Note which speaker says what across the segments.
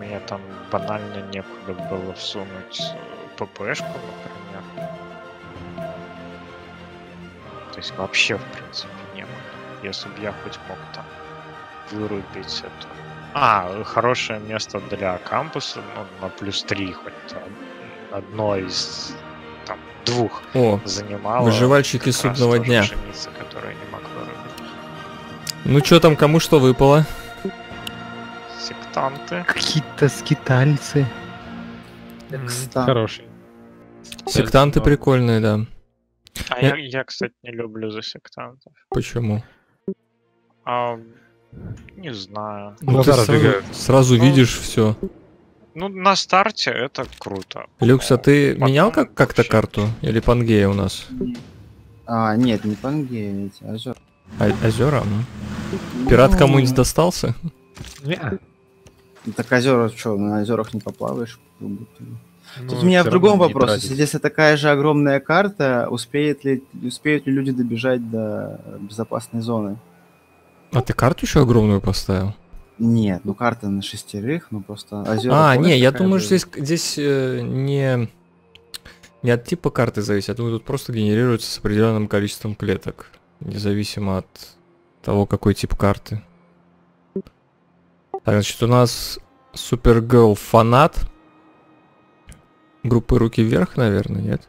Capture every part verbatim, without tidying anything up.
Speaker 1: мне там банально некуда было всунуть ППшку, например. То есть вообще, в принципе, не было. Если бы я хоть мог там вырубить это. А, хорошее место для кампуса, ну, на плюс три хоть одно из там двух
Speaker 2: О,
Speaker 1: занимало.
Speaker 2: выживальщики судного дня.
Speaker 1: Пшеница, которую я не мог вырубить.
Speaker 2: Ну что там, кому что выпало?
Speaker 1: Сектанты.
Speaker 3: Какие-то скитальцы.
Speaker 4: Экста.
Speaker 5: Хороший.
Speaker 2: Сектанты прикольные, да.
Speaker 1: А
Speaker 2: Я-
Speaker 1: я, я, кстати, не люблю за сектантов.
Speaker 2: Почему?
Speaker 1: А, не знаю.
Speaker 2: Ну,
Speaker 5: Глаза
Speaker 2: ты сразу,
Speaker 5: разбегают.
Speaker 2: сразу
Speaker 1: Ну,
Speaker 2: видишь все.
Speaker 1: Ну, на старте это круто.
Speaker 2: Люкс, а
Speaker 1: Но
Speaker 2: ты
Speaker 1: потом
Speaker 2: менял как- как-то
Speaker 1: вообще-
Speaker 2: карту? Или Пангея у нас?
Speaker 4: А, нет, не Пангея, эти озера.
Speaker 2: А- озера? М. Пират кому-нибудь достался?
Speaker 3: Не,
Speaker 4: Ну, так озера, что, на озерах не поплаваешь? как будто бы.
Speaker 5: Ну,
Speaker 4: Тут у меня в
Speaker 5: всё
Speaker 4: другом
Speaker 5: равно не
Speaker 4: вопрос.
Speaker 5: тратить.
Speaker 4: Если здесь такая же огромная карта, успеет ли, успеют ли люди добежать до безопасной зоны?
Speaker 2: А ты карту еще огромную поставил?
Speaker 4: Нет, ну карта на шестерых, ну просто озера.
Speaker 2: А,
Speaker 4: помнишь,
Speaker 2: не, я
Speaker 4: какая
Speaker 2: думаю,
Speaker 4: была?
Speaker 2: что здесь, здесь э, не, не от типа карты зависит. Я думаю, тут просто генерируется с определенным количеством клеток. Независимо от того, какой тип карты. Так, значит, у нас Супергерл фанат. Группы руки вверх, наверное, нет?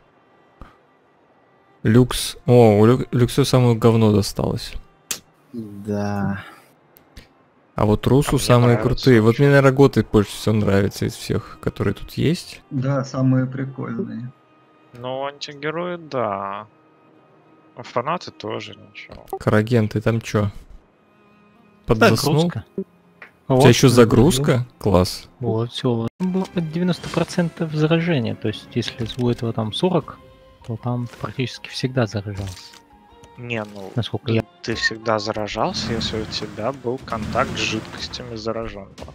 Speaker 2: Люкс. О, у Лю- Люксу самое говно досталось.
Speaker 4: Да.
Speaker 2: А вот Русу
Speaker 1: А мне
Speaker 2: самые
Speaker 1: нравится
Speaker 2: крутые. Вот
Speaker 1: очень.
Speaker 2: мне, наверное, Готы больше всего нравится из всех, которые тут есть.
Speaker 6: Да, самые прикольные.
Speaker 1: Ну, антигерои, да. А фанаты тоже ничего.
Speaker 2: Караген, ты там чё? Подзаснул?
Speaker 3: загрузка.
Speaker 2: У тебя еще загрузка? Класс.
Speaker 3: Вот, все. Было девяносто процентов заражения. То есть, если у этого там сорок, то там практически всегда заражался.
Speaker 1: Не, ну,
Speaker 3: Насколько
Speaker 1: ты,
Speaker 3: я...
Speaker 1: ты всегда заражался, если у тебя был контакт с жидкостями зараженного.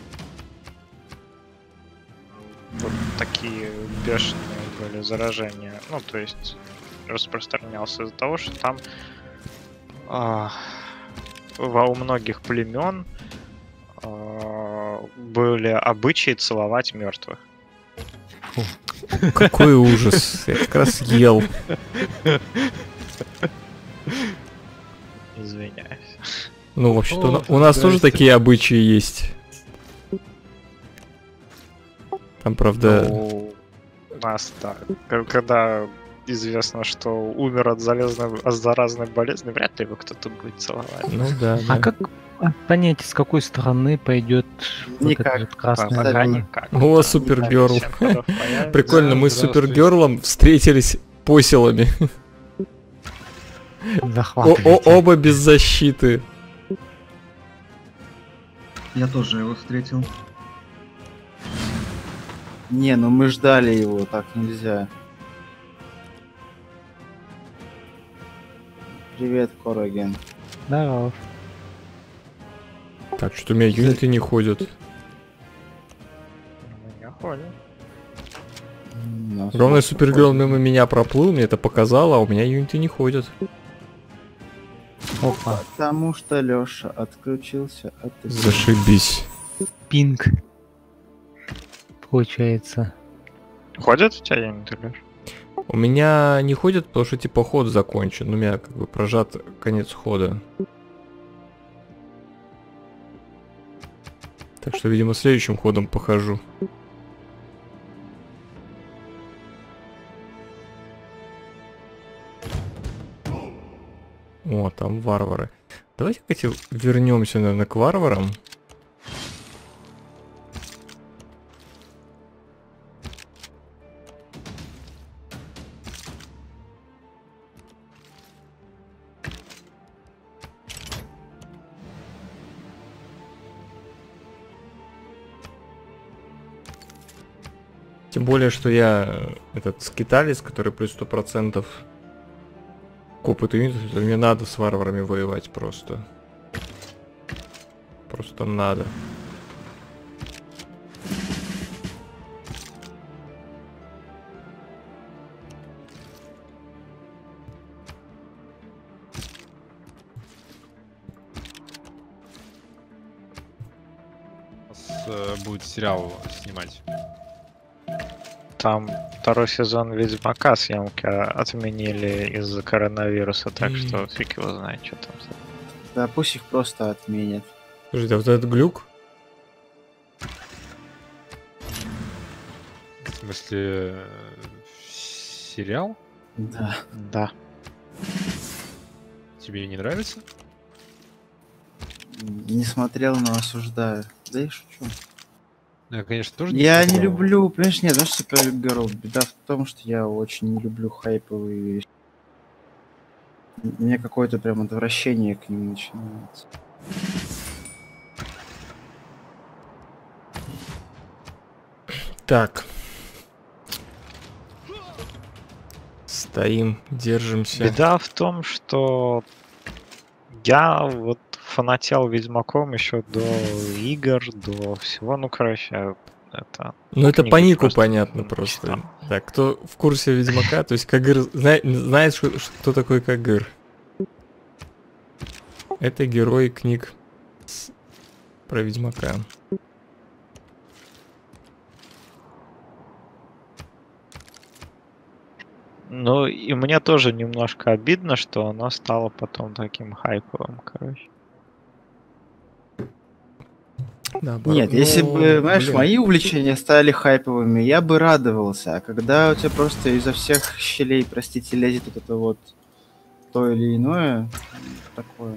Speaker 1: Вот такие бешеные были заражения. Ну, то есть распространялся из-за того, что там а, во у многих племен а, были обычаи целовать мертвых.
Speaker 2: Какой ужас. Я как раз ел.
Speaker 1: Извиняюсь.
Speaker 2: Ну, вообще-то у на-
Speaker 5: О,
Speaker 2: у нас тоже
Speaker 5: здрасте.
Speaker 2: такие обычаи есть. Там, правда...
Speaker 1: Ну, у нас, да. К- Когда известно, что умер от залезной, от заразной болезни, вряд ли его кто-то будет целовать.
Speaker 2: Ну да,
Speaker 3: А
Speaker 2: да.
Speaker 3: как понять, с какой стороны пойдет вот
Speaker 4: Никак.
Speaker 3: этот вот красный
Speaker 1: Пока
Speaker 4: Кстати,
Speaker 3: огонь?
Speaker 1: никак.
Speaker 2: О,
Speaker 1: Да,
Speaker 2: Супергерл.
Speaker 1: семь ходов появится.
Speaker 2: Прикольно, мы с
Speaker 5: Здравствуй.
Speaker 2: Супергерлом встретились поселами. О-
Speaker 3: Захватывайте.
Speaker 2: о- Оба без защиты.
Speaker 6: Я тоже его встретил.
Speaker 4: Не, ну мы ждали его, так нельзя. Привет, Кораген.
Speaker 3: Здорово.
Speaker 2: Так, что у меня юниты не ходят.
Speaker 1: Ну, я понял.
Speaker 4: М, нас
Speaker 2: Главное,
Speaker 4: вот
Speaker 2: Супергерл
Speaker 4: такой.
Speaker 2: мимо меня проплыл, мне это показало, а у меня юниты не ходят.
Speaker 3: Опа.
Speaker 4: Потому что Лёша отключился от игры.
Speaker 2: Зашибись.
Speaker 3: Пинг. Получается.
Speaker 1: Ходят у тебя юниты, Лёш?
Speaker 2: У меня не ходят, потому что типа ход закончен. У меня как бы прожат конец хода. Так что, видимо, следующим ходом похожу. О, там варвары. Давайте, кстати, вернемся, наверное, к варварам. Тем более, что я э, этот скиталец, который плюс сто процентов к опыту юнитов, то мне надо с варварами воевать просто. Просто надо.
Speaker 5: С э, будет сериал снимать.
Speaker 1: Там второй сезон Ведьмака съемки отменили из-за коронавируса, так
Speaker 2: М.
Speaker 1: что фиг его знает, что там.
Speaker 4: Да пусть их просто отменят.
Speaker 2: Слушайте, а вот этот глюк,
Speaker 5: В смысле, э, сериал?
Speaker 4: Да.
Speaker 1: Да.
Speaker 5: Тебе не нравится?
Speaker 4: Не смотрел, но осуждаю. Да и шучу.
Speaker 5: Ну, я, конечно, тоже
Speaker 4: Я не
Speaker 5: смотрел.
Speaker 4: люблю, понимаешь, нет, знаешь, что такое герой? Беда в том, что я очень не люблю хайповые вещи. У меня какое-то прям отвращение к ним начинается.
Speaker 2: так. Стоим, держимся.
Speaker 1: Беда в том, что я вот фанател Ведьмаком еще до игр, до всего, ну, короче, это...
Speaker 2: Ну это
Speaker 1: книги
Speaker 2: по нику
Speaker 1: просто
Speaker 2: понятно
Speaker 1: не
Speaker 2: просто.
Speaker 1: читал.
Speaker 2: Так, кто в курсе Ведьмака, то есть Кагыр зна- знает, что, кто такой Кагыр. Это герой книг с- про Ведьмака.
Speaker 1: Ну, и мне тоже немножко обидно, что оно стало потом таким хайповым, короче.
Speaker 2: Наоборот.
Speaker 4: Нет, если
Speaker 2: Ну,
Speaker 4: бы, знаешь,
Speaker 2: блин.
Speaker 4: мои увлечения стали хайповыми, я бы радовался. А когда у тебя просто изо всех щелей, простите, лезет вот это вот то или иное, такое.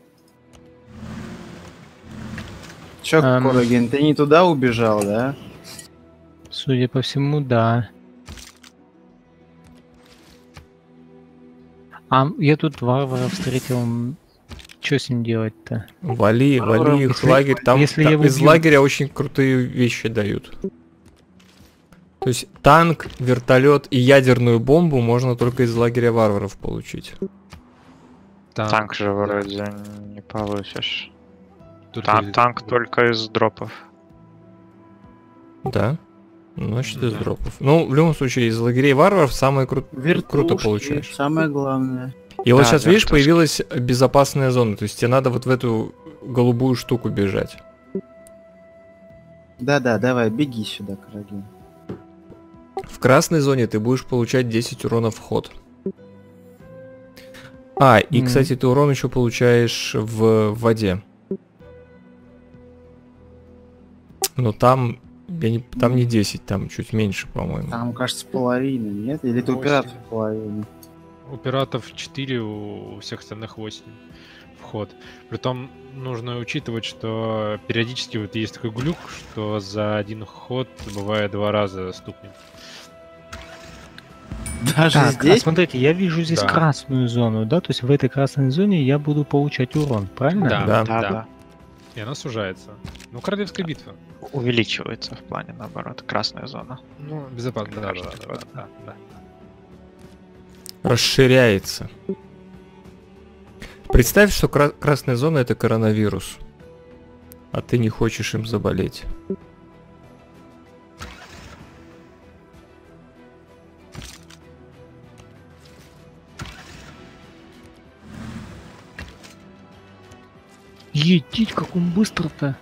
Speaker 4: Чё,
Speaker 3: Эм.
Speaker 4: Курагин, ты не туда убежал, да?
Speaker 3: Судя по всему, да. А я тут варвара встретил. Что с ним делать-то?
Speaker 2: Вали, вали их в
Speaker 3: Если-
Speaker 2: лагерь. Там,
Speaker 3: если
Speaker 2: там
Speaker 3: я
Speaker 2: из
Speaker 3: убью-
Speaker 2: лагеря очень крутые вещи дают. То есть танк, вертолет и ядерную бомбу можно только из лагеря варваров получить.
Speaker 5: Танк,
Speaker 1: Танк же
Speaker 5: да.
Speaker 1: вроде не получишь.
Speaker 5: Тут
Speaker 1: Та-
Speaker 5: и-
Speaker 1: танк только из дропов.
Speaker 2: Да? Ну, значит, из
Speaker 5: Да.
Speaker 2: дропов. Ну, в любом случае, из лагерей варваров самое кру- круто
Speaker 4: Вертушки,
Speaker 2: получаешь.
Speaker 4: самое главное.
Speaker 2: И вот
Speaker 1: Да,
Speaker 2: сейчас, видишь,
Speaker 1: вертушки.
Speaker 2: появилась безопасная зона. То есть тебе надо вот в эту голубую штуку бежать.
Speaker 4: Да-да, давай, беги сюда, Курагин.
Speaker 2: В красной зоне ты будешь получать десять урона в ход. А, и,
Speaker 3: Мгм.
Speaker 2: кстати, ты урон еще получаешь в воде. Но там, я не, там не десять, там чуть меньше, по-моему.
Speaker 4: Там, кажется, половина, нет? Или ты у
Speaker 5: Восемь.
Speaker 4: пиратов половина?
Speaker 5: У пиратов четыре, у у всех остальных восемь вход. Притом нужно учитывать, что периодически вот есть такой глюк, что за один ход бывает два раза стукнет.
Speaker 4: Даже
Speaker 3: Так, а
Speaker 4: здесь?
Speaker 3: смотрите, я вижу здесь
Speaker 5: Да.
Speaker 3: красную зону, да? То есть в этой красной зоне я буду получать урон, правильно?
Speaker 5: Да.
Speaker 2: Да.
Speaker 1: Да, да.
Speaker 5: И она сужается. Ну, королевская битва.
Speaker 1: Увеличивается в плане, наоборот, красная зона.
Speaker 5: Ну, безопасно. Да, да,
Speaker 1: Каждый
Speaker 5: да,
Speaker 1: ход.
Speaker 5: да, да.
Speaker 2: Расширяется. Представь, что кра- красная зона это коронавирус. А ты не хочешь им заболеть.
Speaker 3: Едить, как он быстро-то.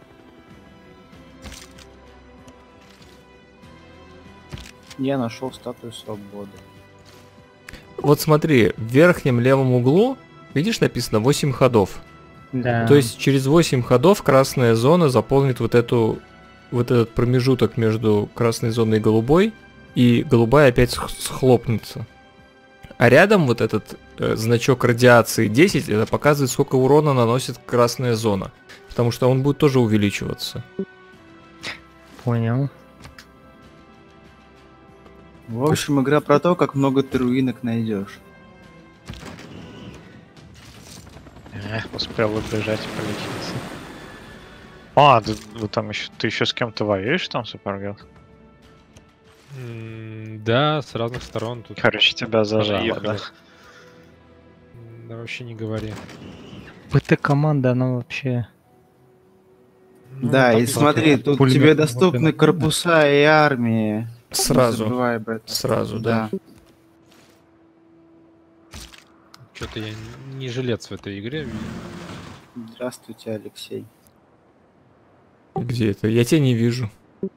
Speaker 4: Я нашел статую свободы.
Speaker 2: Вот смотри, в верхнем левом углу, видишь, написано восемь ходов.
Speaker 3: Да.
Speaker 2: То есть через восемь ходов красная зона заполнит вот эту вот этот промежуток между красной зоной и голубой, и голубая опять сх- схлопнется. А рядом вот этот э, значок радиации десять, это показывает, сколько урона наносит красная зона. Потому что он будет тоже увеличиваться.
Speaker 3: Понял.
Speaker 4: В общем, игра про то, как много ты руинок найдешь.
Speaker 1: Эх, успел убежать и полечиться. А, ты, вы там еще, ты еще с кем-то воюешь там, Супергел?
Speaker 5: М, Да, с разных сторон тут.
Speaker 1: Короче, тебя зажало,
Speaker 5: понаехали.
Speaker 1: да?
Speaker 5: М, Да вообще не говори.
Speaker 3: ПТ-команда, она вообще...
Speaker 5: Ну,
Speaker 4: да,
Speaker 5: там
Speaker 4: и
Speaker 5: вот
Speaker 4: смотри,
Speaker 5: это.
Speaker 4: тут
Speaker 3: пулемет
Speaker 4: тебе
Speaker 3: вот
Speaker 4: доступны
Speaker 3: это.
Speaker 4: корпуса и армии. Не
Speaker 2: Сразу.
Speaker 4: забывай об этом.
Speaker 2: Сразу, да.
Speaker 5: Что-то я не жилец в этой игре.
Speaker 4: Здравствуйте, Алексей.
Speaker 2: Где это? Я тебя не вижу.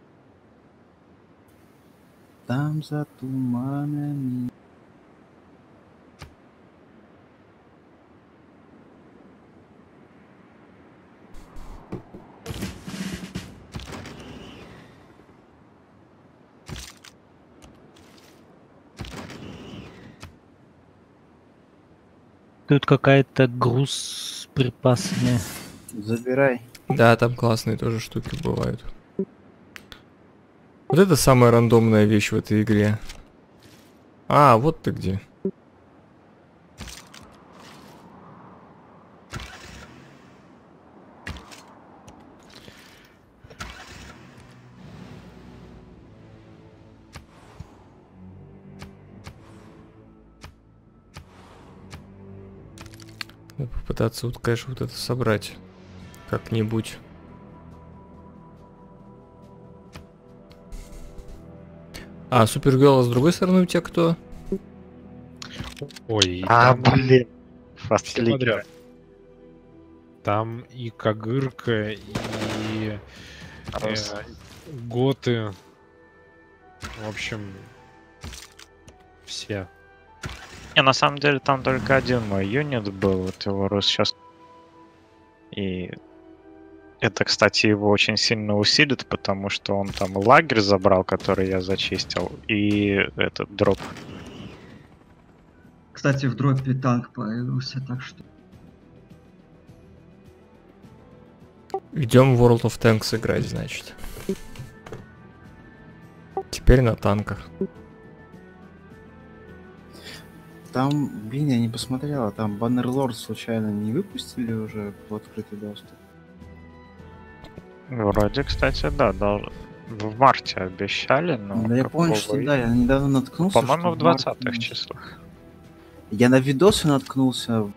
Speaker 4: Там за туманами.
Speaker 3: Тут какая-то груз с припасами.
Speaker 4: Забирай.
Speaker 2: Да, там классные тоже штуки бывают. Вот это самая рандомная вещь в этой игре. А, вот ты где. Надо попытаться вот, конечно, вот это собрать как-нибудь. А, Супергерл, с другой стороны у тебя кто?
Speaker 5: Ой,
Speaker 1: А,
Speaker 5: там
Speaker 1: блин.
Speaker 5: все
Speaker 1: Фастлик.
Speaker 5: подряд. Там и Кагырка, и э,
Speaker 1: Раз.
Speaker 5: Готы. В общем, все.
Speaker 1: Не, на самом деле там только один мой юнит был, вот его рос сейчас. И это, кстати, его очень сильно усилит, потому что он там лагерь забрал, который я зачистил, и этот дроп.
Speaker 6: Кстати, в дропе танк появился, так что...
Speaker 2: Идем в World of Tanks играть, значит. Теперь на танках.
Speaker 4: Там, блин, я не посмотрела, там Баннерлорд случайно не выпустили уже в открытый доступ?
Speaker 1: Вроде, кстати, да, дол- в марте обещали, но...
Speaker 4: Да я помню,
Speaker 1: какого
Speaker 4: что
Speaker 1: и-
Speaker 4: да, я недавно наткнулся.
Speaker 1: По-моему,
Speaker 4: что
Speaker 1: в
Speaker 4: марте
Speaker 1: двадцатых
Speaker 4: не-
Speaker 1: числах.
Speaker 4: Я на видосы наткнулся.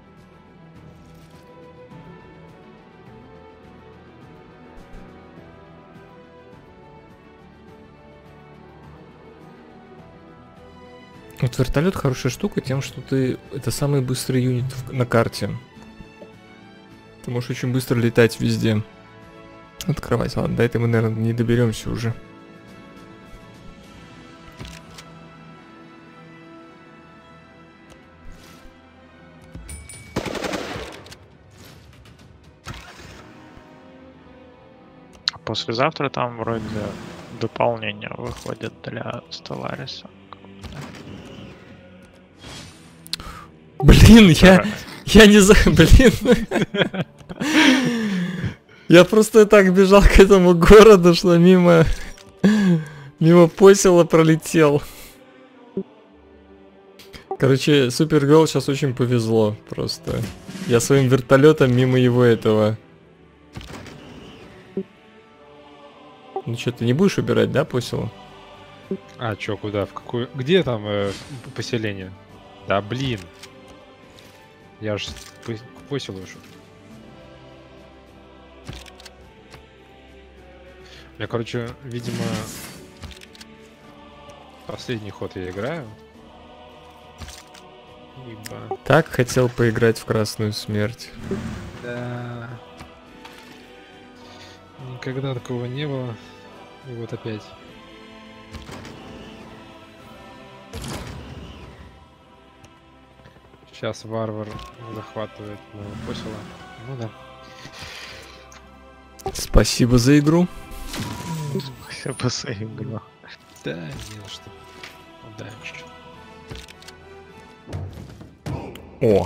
Speaker 2: Вот вертолет хорошая штука тем, что ты... Это самый быстрый юнит в- на карте. Ты можешь очень быстро летать везде. Открывать. Ладно, до этого мы, наверное, не доберемся уже.
Speaker 1: А послезавтра там вроде дополнение выходит для Stellaris.
Speaker 2: Блин, я... Я не за... Блин. Я просто так бежал к этому городу, что мимо... Мимо посела пролетел. Короче, Супергерл сейчас очень повезло просто. Я своим вертолетом мимо его этого. Ну что, ты не будешь убирать, да, посел?
Speaker 5: А, чё, куда? В какую? Где там э, п- поселение? Да блин. Я ж по, к поселу ушел. Я, короче, видимо, последний ход я играю. Ибо...
Speaker 2: Так хотел поиграть в Красную Смерть.
Speaker 5: Да. Никогда такого не было. И вот опять. Сейчас варвар захватывает моего посела. Ну да.
Speaker 2: Спасибо за игру.
Speaker 1: Спасибо за игру.
Speaker 5: Да, не за что. Удачи.
Speaker 2: О.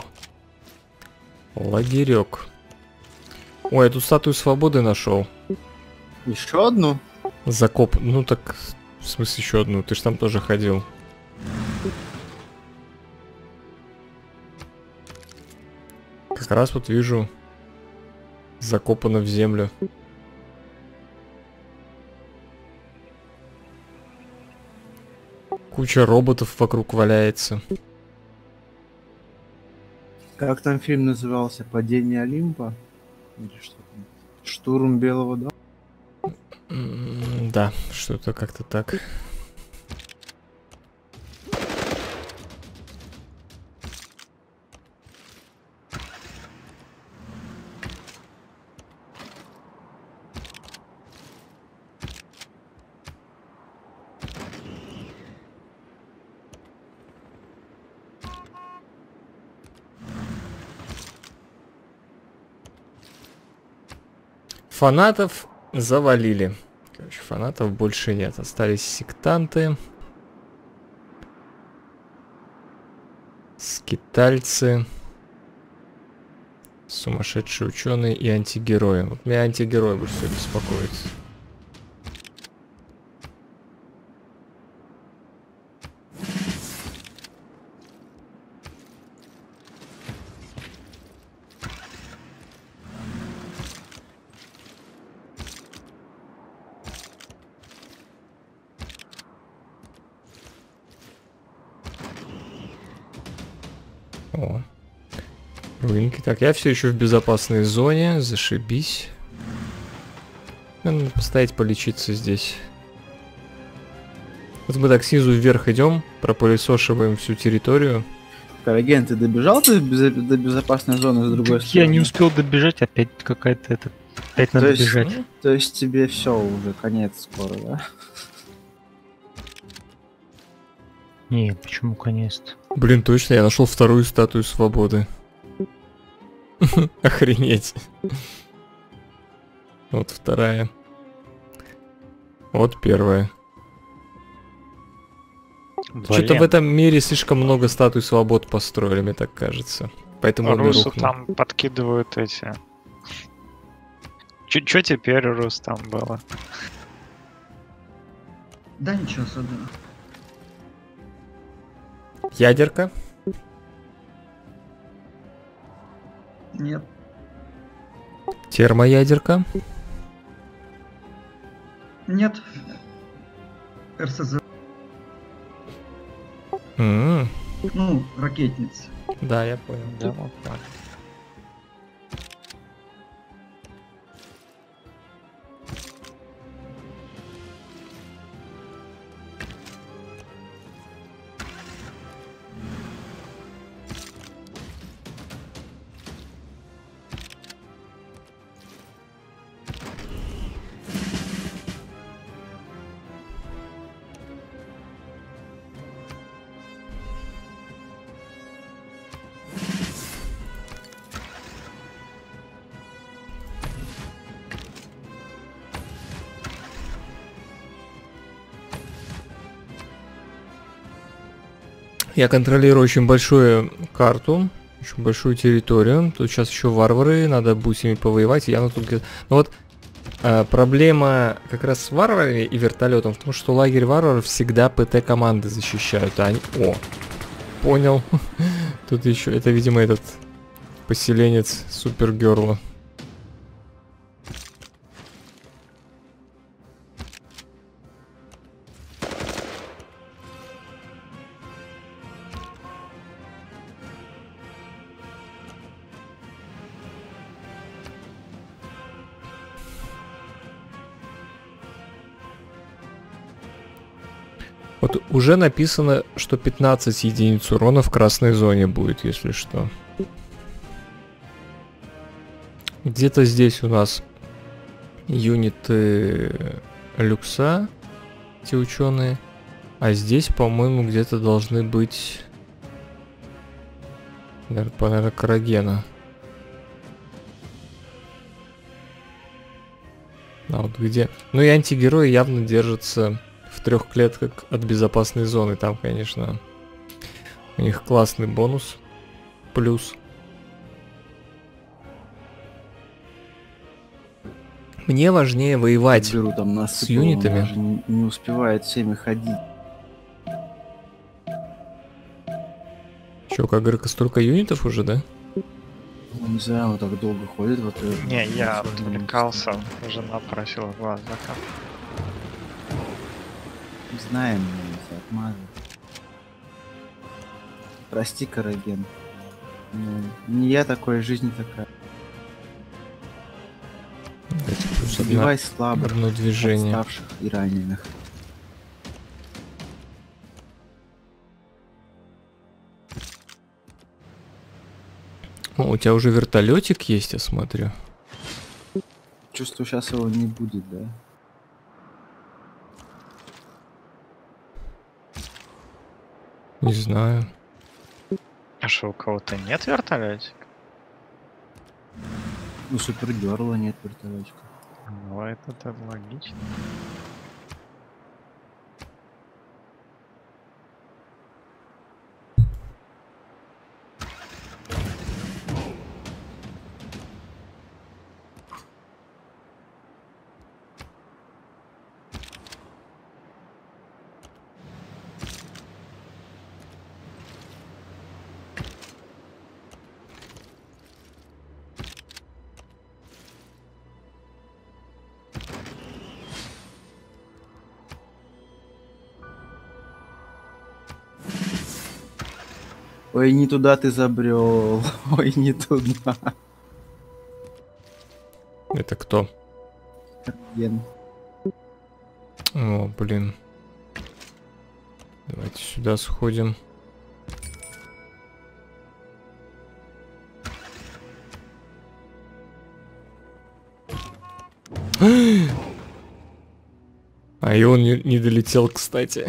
Speaker 2: Лагерек. Ой, я тут статую свободы нашел.
Speaker 4: Еще одну?
Speaker 2: Закоп. Ну так, в смысле еще одну? Ты ж там тоже ходил. Как раз вот вижу. Закопано в землю. Куча роботов вокруг валяется.
Speaker 4: Как там фильм назывался? Падение Олимпа? Или что там? Штурм Белого дома?
Speaker 2: М, Да, что-то как-то так. фанатов завалили. Короче, фанатов больше нет. Остались сектанты. Скитальцы. Сумасшедшие ученые и антигерои. Вот меня антигерои больше всего беспокоит. О. Руинки. Так, я все еще в безопасной зоне. Зашибись. Надо поставить полечиться здесь. Вот мы так снизу вверх идем, пропылесошиваем всю территорию.
Speaker 4: Караген, ты добежал до, безо- до безопасной зоны с другой
Speaker 3: Так
Speaker 4: стороны?
Speaker 3: я не успел добежать, опять какая-то это. Опять
Speaker 4: То
Speaker 3: надо
Speaker 4: есть-
Speaker 3: бежать.
Speaker 4: То есть тебе все уже конец скоро, да?
Speaker 3: Не, почему конец-то?
Speaker 2: Блин, точно, я нашел вторую статую свободы. Охренеть. Вот вторая. Вот первая. Что-то
Speaker 1: Блин,
Speaker 2: в этом мире слишком много статуй свобод построили, мне так кажется. Поэтому он и
Speaker 1: Русу
Speaker 2: рухнул.
Speaker 1: там подкидывают эти... Что теперь, Рус, там было?
Speaker 6: Да ничего особенного.
Speaker 2: Ядерка.
Speaker 6: Нет.
Speaker 2: Термоядерка.
Speaker 6: Нет. РСЗ.
Speaker 2: М,
Speaker 6: Ну, ракетница.
Speaker 2: Да, я понял.
Speaker 1: Да, вот так.
Speaker 2: Я контролирую очень большую карту, очень большую территорию. Тут сейчас еще варвары, надо будет с ними повоевать. Я ну, тут... где- Ну вот, а, проблема как раз с варварами и вертолетом в том, что лагерь варваров всегда ПТ-команды защищают, а они... О, понял. Тут еще, это, видимо, этот поселенец Супергерла. Вот уже написано, что пятнадцать единиц урона в красной зоне будет, если что. Где-то здесь у нас юниты люкса, эти ученые. А здесь, по-моему, где-то должны быть... Наверное, Карагена. А вот где... Ну и антигерои явно держатся в трех клетках от безопасной зоны. Там, конечно, у них классный бонус. Плюс. Мне важнее воевать.
Speaker 4: Беру там нас
Speaker 2: с юнитами.
Speaker 4: Даже не, не успевает всеми ходить.
Speaker 2: Чё, как говорю, столько юнитов уже, да?
Speaker 4: Ну, не знаю, он так долго ходит. Вот, и-
Speaker 1: Не, я
Speaker 4: вот,
Speaker 1: отвлекался, жена просила глаз закат.
Speaker 4: Знаем, мы все отмазываем. Прости, Караген. Ну, не я такой, жизнь такая.
Speaker 2: Давайте плюс одна-
Speaker 4: Убивай слабых,
Speaker 2: одно движение.
Speaker 4: отставших и раненых.
Speaker 2: О, у тебя уже вертолетик есть, я смотрю.
Speaker 4: Чувствую, сейчас его не будет, да?
Speaker 2: Не знаю.
Speaker 1: А что, у кого-то нет вертолетика?
Speaker 4: Ну, Супергерла нет вертолетика.
Speaker 1: Ну, это так логично.
Speaker 4: Ой, не туда ты забрел. Ой, не туда.
Speaker 2: Это кто?
Speaker 4: Ген.
Speaker 2: О, блин. Давайте сюда сходим. А и он не, не долетел, кстати.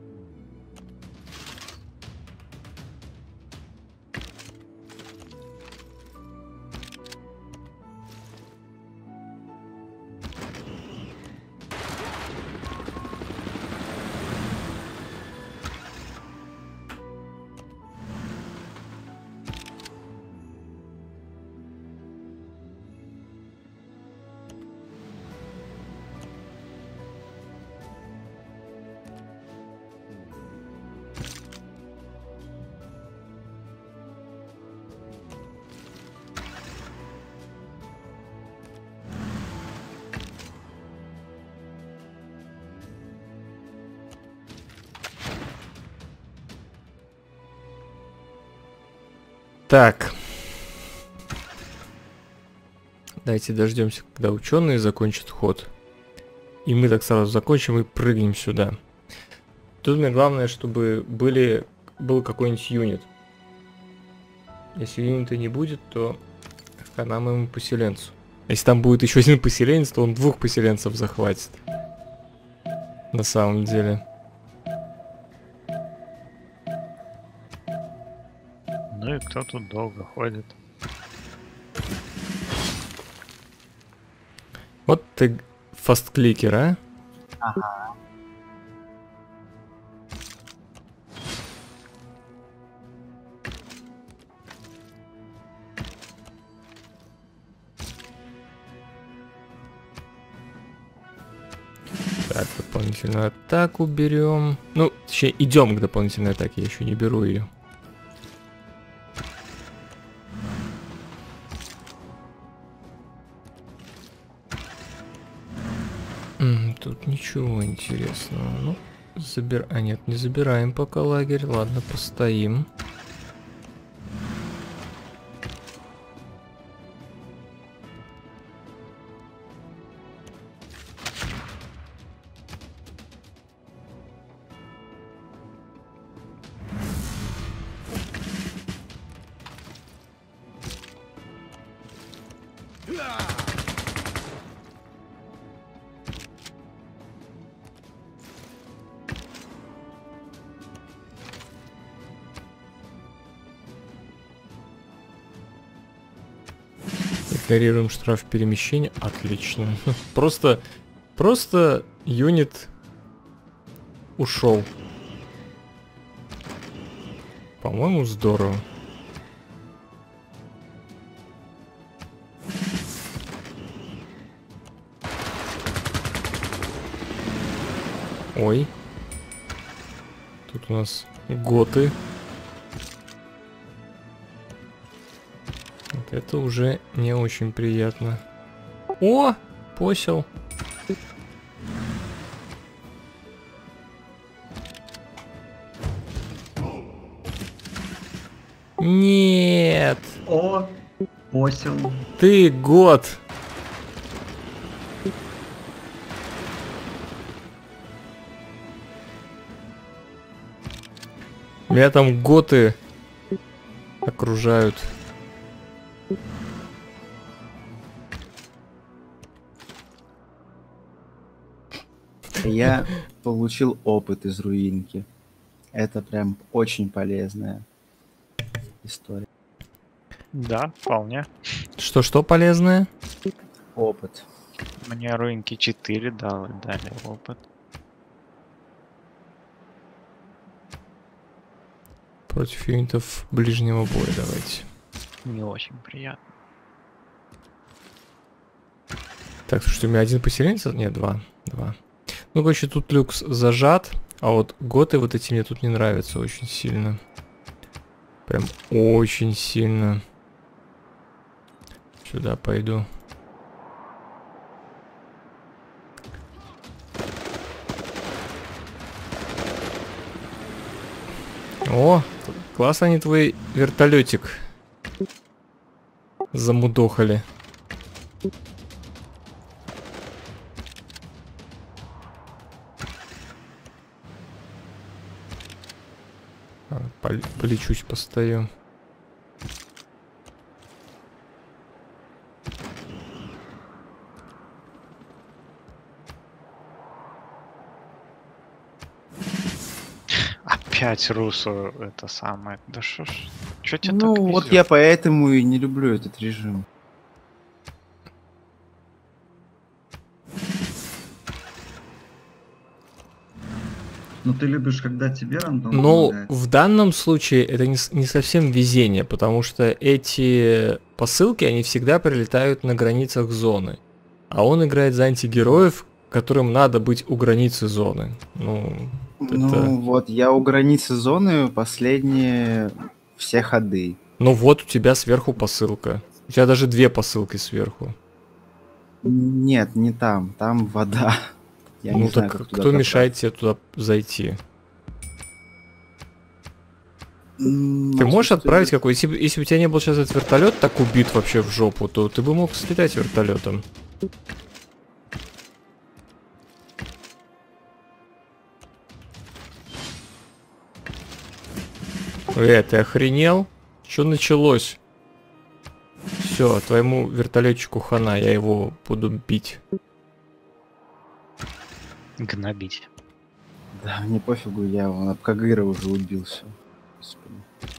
Speaker 2: Так. Давайте дождемся, когда ученые закончат ход. И мы так сразу закончим и прыгнем сюда. Тут мне главное, чтобы были, был какой-нибудь юнит. Если юнита не будет, то хана моему поселенцу. Если там будет еще один поселенец, то он двух поселенцев захватит. На самом деле.
Speaker 1: Ну и кто тут долго ходит?
Speaker 2: Вот ты фасткликер, а?
Speaker 4: Ага.
Speaker 2: Так, дополнительную атаку берем. Ну, точнее, идем к дополнительной атаке, я еще не беру ее. Тут ничего интересного. Ну, забир... А нет, не забираем пока лагерь. Ладно, постоим. Игнорируем штраф перемещения. Отлично. Просто, просто юнит ушел. По-моему, здорово. Ой. Тут у нас готы. Вот это уже не очень приятно. О! Посел. Нет!
Speaker 6: О, посел.
Speaker 2: Ты год! Меня там готы окружают.
Speaker 4: Я получил опыт из руинки. Это прям очень полезная история.
Speaker 1: Да, вполне.
Speaker 2: Что-что полезное?
Speaker 4: Опыт.
Speaker 1: Мне руинки четыре дали, дали опыт.
Speaker 2: Против юнитов ближнего боя давайте.
Speaker 1: Не очень приятно.
Speaker 2: Так, что у меня один поселенец? Нет, два. Два. Ну, короче, тут люкс зажат, а вот готы вот эти мне тут не нравятся очень сильно. Прям очень сильно. Сюда пойду. О, классно они твой вертолетик замудохали. А, пол- полечусь, постою.
Speaker 1: Опять русу это самое. Да шо ж. Чё тебе
Speaker 4: Ну,
Speaker 1: так
Speaker 4: вот
Speaker 1: везёт?
Speaker 4: я поэтому и не люблю этот режим.
Speaker 6: Ну ты любишь, когда тебе рандом
Speaker 2: Ну,
Speaker 6: помогает?
Speaker 2: в данном случае это не, с- не совсем везение, потому что эти посылки, они всегда прилетают на границах зоны. А он играет за антигероев, которым надо быть у границы зоны. Ну,
Speaker 4: Ну,
Speaker 2: это...
Speaker 4: вот я у границы зоны последние все ходы.
Speaker 2: ну вот у тебя сверху посылка. У тебя даже две посылки сверху.
Speaker 4: Нет, не там. Там вода. Я
Speaker 2: ну
Speaker 4: не
Speaker 2: так
Speaker 4: знаю, как туда
Speaker 2: кто мешает тебе туда зайти?
Speaker 4: М,
Speaker 2: Ты можешь
Speaker 4: отсутствие-
Speaker 2: отправить какой? Если, бы- если бы у тебя не был сейчас этот вертолет так убит вообще в жопу, то ты бы мог слетать вертолетом. Э, ты охренел? Что началось? Все, твоему вертолетчику хана, я его буду бить.
Speaker 1: Гнобить.
Speaker 4: Да, мне пофигу, я вон об Кагыра уже убился. Господи.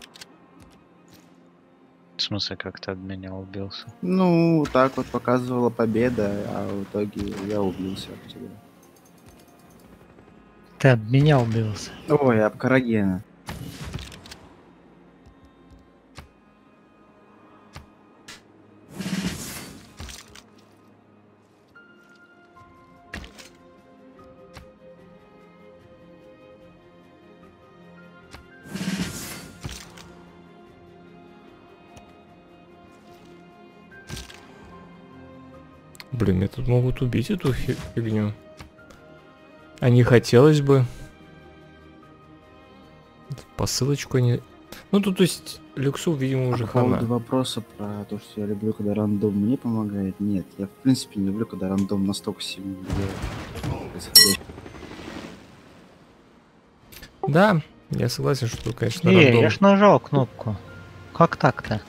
Speaker 1: В смысле, как ты от меня убился?
Speaker 4: Ну, так вот показывала победа, а в итоге я убился об тебя.
Speaker 3: Ты об меня убился.
Speaker 4: Ой, об Карагена.
Speaker 2: Блин, меня тут могут убить эту фи- фигню. А не хотелось бы. Посылочку не... Ну тут, то есть, люксу, видимо, уже
Speaker 4: А по поводу
Speaker 2: хана.
Speaker 4: вопроса про то, что я люблю, когда рандом мне помогает, нет, я в принципе не люблю, когда рандом настолько сильно влияет на происходящее.
Speaker 2: Да, я согласен, что тут, конечно,
Speaker 3: Эй,
Speaker 2: рандом.
Speaker 3: я ж нажал кнопку. Как так-то?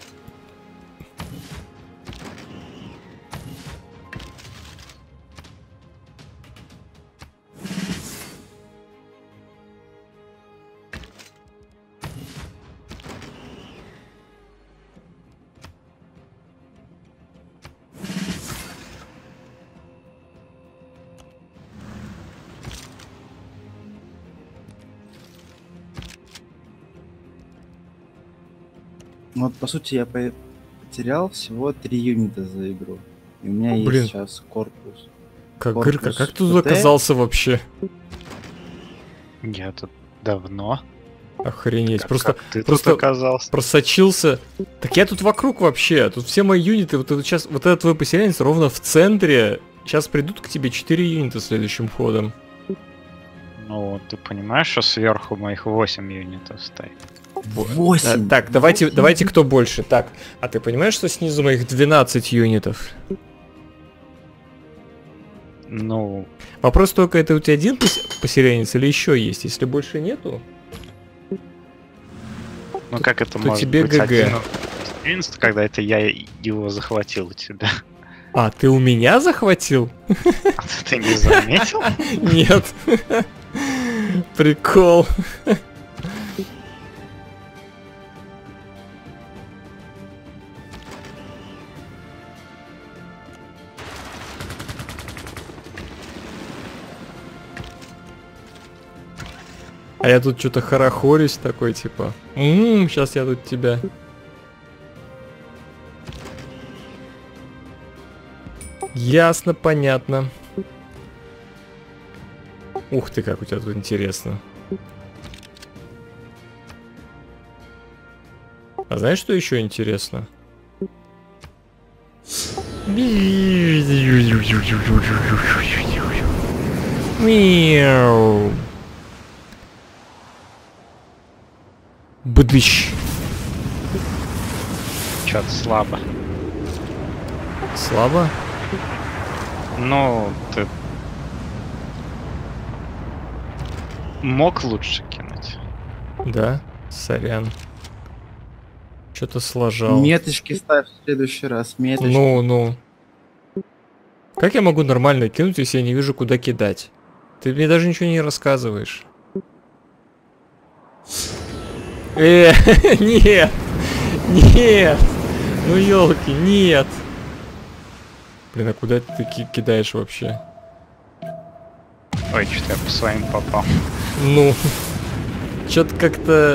Speaker 4: Ну вот, по сути, я по- потерял всего три юнита за игру. И у меня
Speaker 2: Блин.
Speaker 4: есть сейчас корпус.
Speaker 2: Как
Speaker 4: корпус
Speaker 2: Гырка, как ты тут
Speaker 4: ПТ.
Speaker 2: оказался вообще?
Speaker 1: Я тут давно.
Speaker 2: Охренеть,
Speaker 1: Как-
Speaker 2: просто
Speaker 1: как ты
Speaker 2: просто-
Speaker 1: тут оказался?
Speaker 2: просочился. Так я тут вокруг вообще, тут все мои юниты, вот это сейчас, вот этот твой поселенец ровно в центре. Сейчас придут к тебе четыре юнита следующим ходом.
Speaker 1: Ну, ты понимаешь, что сверху моих восемь юнитов стоит?
Speaker 4: Восемь!
Speaker 2: А, так, давайте, давайте кто больше. Так, а ты понимаешь, что снизу моих двенадцать юнитов?
Speaker 1: Ну,
Speaker 2: Вопрос только, это у тебя один пос- поселенец или еще есть? Если больше нету,
Speaker 1: ну как это
Speaker 2: то
Speaker 1: может
Speaker 2: тебе
Speaker 1: быть
Speaker 2: ГГ.
Speaker 1: один единственное, когда это я его захватил у тебя?
Speaker 2: а ты у меня захватил?
Speaker 1: А ты не заметил?
Speaker 2: Нет. Прикол. А я тут что-то хорохорюсь такой, типа. Ммм, сейчас я тут тебя. Ясно, понятно. Ух ты, как у тебя тут интересно. А знаешь, что еще интересно? Мяу. Бдыщ.
Speaker 1: Чё-то слабо.
Speaker 2: Слабо?
Speaker 1: Ну, ты мог лучше кинуть.
Speaker 2: Да, сорян. Что-то сложал.
Speaker 4: Меточки ставь в следующий раз. Меточки.
Speaker 2: Ну, ну. Как я могу нормально кинуть, если я не вижу, куда кидать? Ты мне даже ничего не рассказываешь. Э, нет! Нет! Ну елки, нет! Блин, а куда ты ки- кидаешь вообще?
Speaker 1: Ой, что-то я по своим попал.
Speaker 2: Ну, что-то как-то...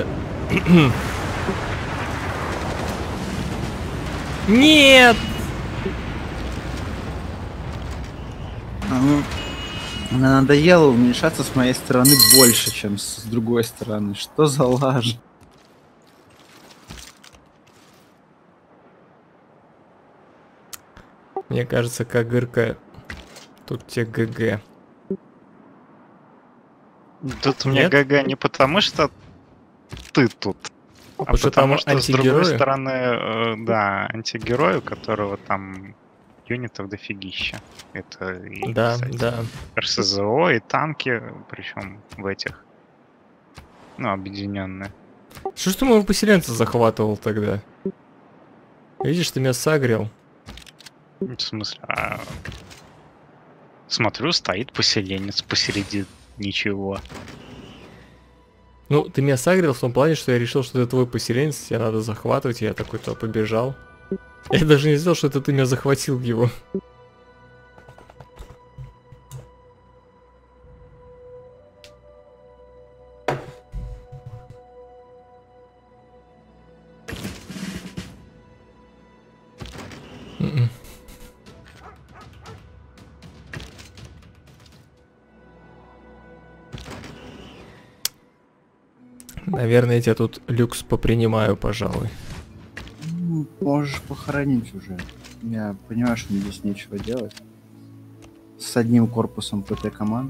Speaker 2: Нет!
Speaker 4: А, ну, она надоело уменьшаться с моей стороны больше, чем с другой стороны. Что за лажа?
Speaker 2: Мне кажется, Кагырка... Тут тебе ГГ.
Speaker 1: Тут мне
Speaker 2: Нет?
Speaker 1: ГГ не потому, что ты тут, а
Speaker 2: Потому что
Speaker 1: потому
Speaker 2: там
Speaker 1: что с другой
Speaker 2: антигерои?
Speaker 1: стороны, э, да, антигерой, у которого там юнитов дофигища. Это и,
Speaker 2: Да,
Speaker 1: кстати,
Speaker 2: да.
Speaker 1: РСЗО и танки, причем в этих, ну, объединенные.
Speaker 2: Что ж ты моего поселенца захватывал тогда? Видишь, ты меня сагрил.
Speaker 1: В смысле, а, смотрю, стоит поселенец посреди ничего.
Speaker 2: Ну, ты меня сагрил в том плане, что я решил, что это твой поселенец, тебя надо захватывать, и я такой-то побежал. Я даже не знал, что это ты меня захватил его. М-м. Наверное, я тебя тут люкс попринимаю, пожалуй.
Speaker 4: Ну, можешь похоронить уже. Я понимаю, что мне здесь нечего делать. С одним корпусом ПТ команд.